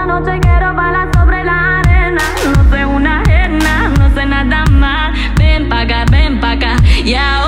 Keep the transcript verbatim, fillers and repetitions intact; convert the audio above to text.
noche quiero bailar sobre la arena. No sé una ajena, no sé nada más. Ven pa' acá, ven pa' acá. Y ahora